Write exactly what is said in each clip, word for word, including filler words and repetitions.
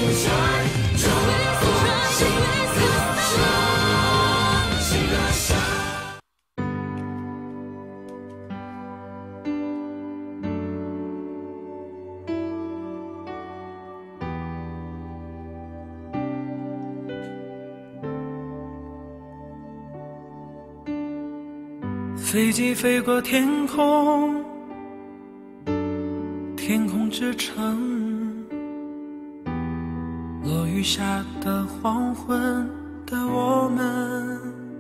飞机飞过天空，天空之城，落雨下的黄昏的我们。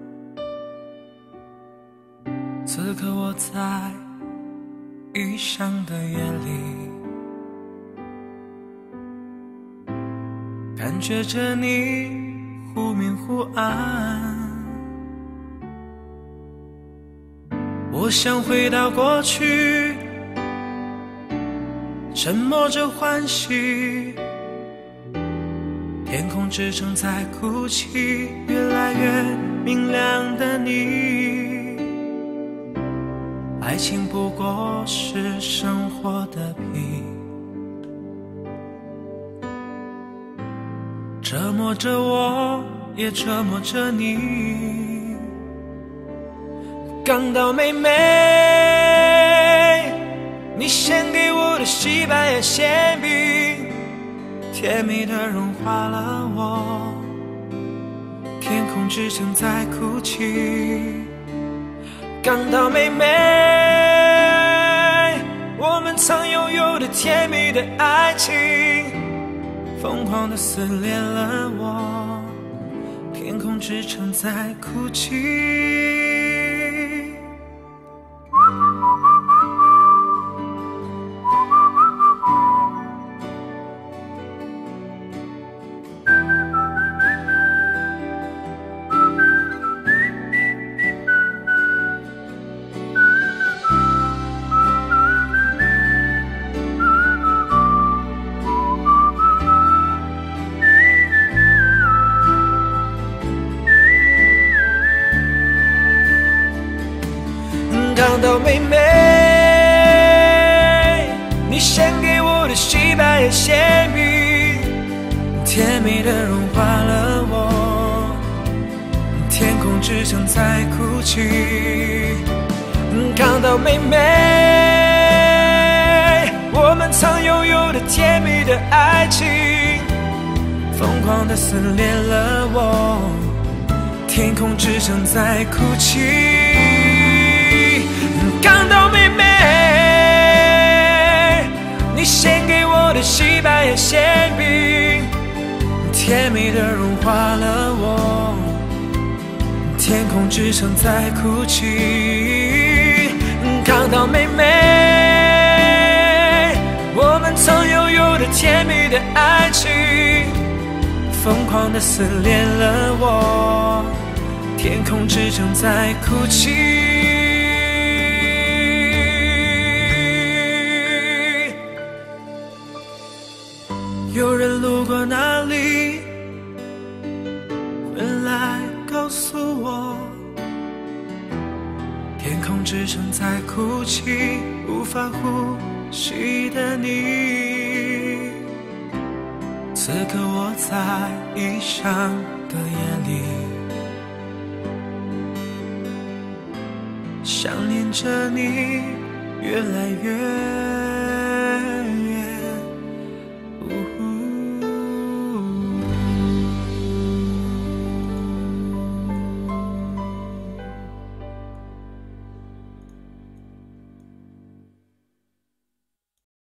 此刻我在异乡的夜里，感觉着你忽明忽暗。我想回到过去，沉默着欢喜，天空之城在哭泣，越来越明亮的你。爱情不过是生活的皮，折磨着我，也折磨着你。港岛妹妹，你献给我的西班牙馅饼，甜蜜的融化了我。天空之城在哭泣。港岛妹妹，我们曾拥有的甜蜜的爱情，疯狂地撕裂了我。天空之城在哭泣。港岛妹妹，你献给我的西班牙馅饼，甜蜜的融化了我。天空之城在哭泣。港岛妹妹，我们曾拥有的甜蜜的爱情，疯狂地撕裂了我。天空之城在哭泣。港岛妹妹，你献给我的西班牙馅饼，甜蜜的融化了我。天空之城在哭泣。港岛妹妹，我们曾拥有的甜蜜的爱情，疯狂地撕裂了我。天空之城在哭泣。有人路过那里，回来告诉我，天空之城在哭泣，无法呼吸的你。此刻我在异乡的夜里，想念着你，越来越